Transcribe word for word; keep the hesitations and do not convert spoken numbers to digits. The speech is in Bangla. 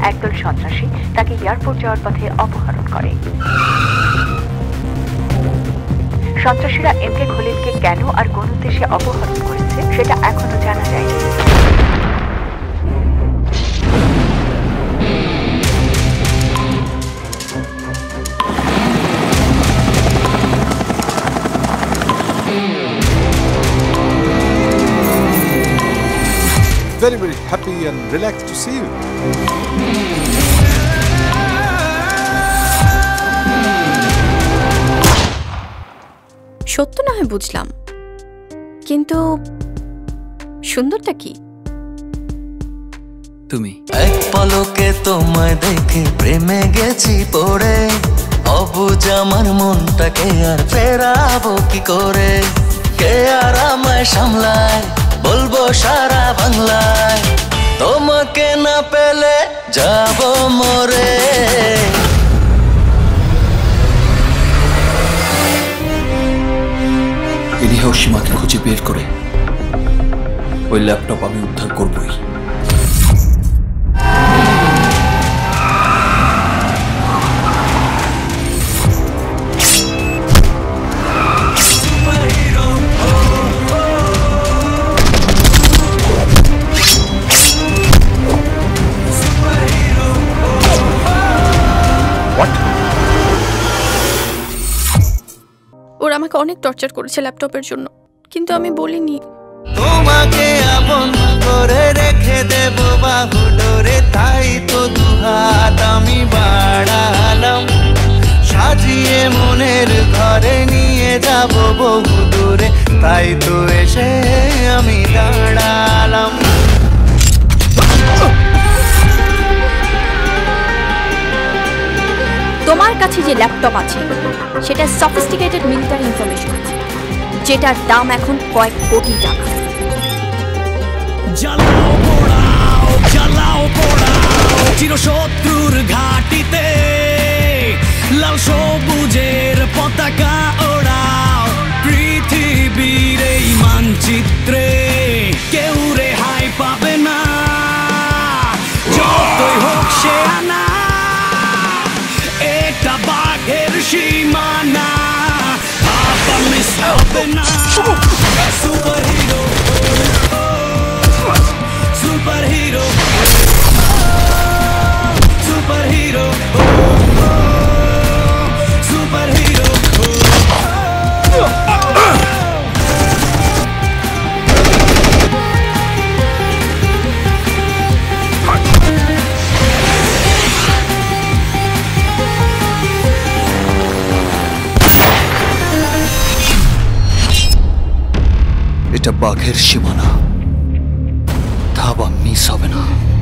একদল সন্ত্রাসী তাকে এয়ারপোর্ট যাওয়ার পথে অপহরণ করে। সন্ত্রাসীরা এম কে খলিলকে কেন আর কোন উদ্দেশ্যে অপহরণ করেছে সেটা এখনো জানা যায়নি। Very, very happy and relaxed to see you. সত্য না হয় বুঝলাম, কিন্তু সুন্দরটা কি? তুমি এক পলকে তোমায় দেখে প্রেমে গেছি পড়ে, অবুঝ আমার মনটাকে আর ফেরাবো কি করে? কে আর আমায় সামলায় বলবো সারা বাংলায়, তোমাকে না পেলে যাব মরে। ইনিহাও সীমাকে খুঁজে বের করে ওই ল্যাপটপ আমি উদ্ধার করবই। ওরা আমাকে অনেক টর্চার করেছে ল্যাপটপের জন্য, কিন্তু আমি বলিনি। তোমাকে আপন করে রেখে দেব বাহু ডোরে, তাই তো দুহাত আমি বাড়ালাম, সাজিয়ে মনের ঘরে নিয়ে যাব বহু দূরে, তাই তো এসে আমি দাঁড়ালাম। তোমার কাছে যে ল্যাপটপ আছে সেটা সফিস্টিকেটেড মিলিটারি ইনফরমেশন আছে, যেটার দাম এখন কয়েক কোটি টাকা। জ্বালাও পোড়াও জ্বালাও পোড়াও চিরশত্রুর ঘাটিতে, লাল সবুজের পতাকা ওড়াও, পৃথিবীর এই মানচিত্রে কেউ রেহাই পাবে না, যতই হোক সে আনা, এটা বাঘের সীমানা, আপা মিস হবে না। Super hero super hero super hero super hero. এটা বাঘের সীমানা, ধাবা মিস হবে না।